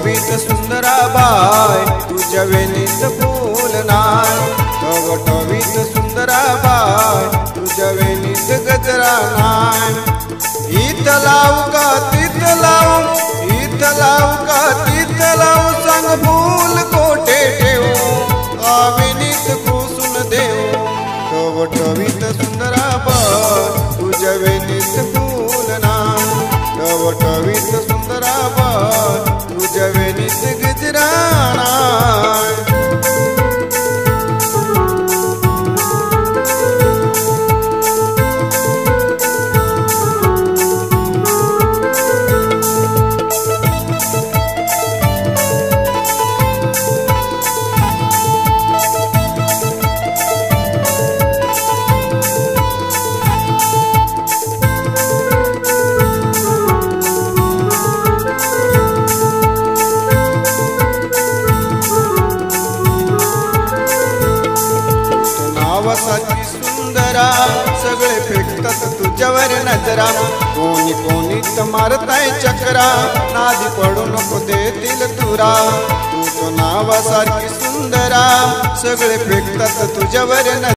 टवटवीत सुंदरा बाय तुझ्या वेणीत फूल नाय, टवटवीत सुंदरा बाय तुझ्या वेणीत गजरा नाय। इथ लावू का तिथ लावू, इथ लावू का तिथ लावू, सांग फूल कोठे ठेवू, वेणीत घुसून देऊ। टवटवीत सुंदरा बाय तुझ्या वेणीत फूल नाय, टवटवीत सुंदरा बाय तुझ्या वेणीत गजरा नाय। नावासाठी सुंदरा सगळे फेकतात तुझ्यावर नजरा, कोणी कोणी तर मारताय चक्रा, नादी पडू नको देतील तुरा। तू तो नावासारखी सुंदरा सगळे फेकतात तुझ्यावर नजरा।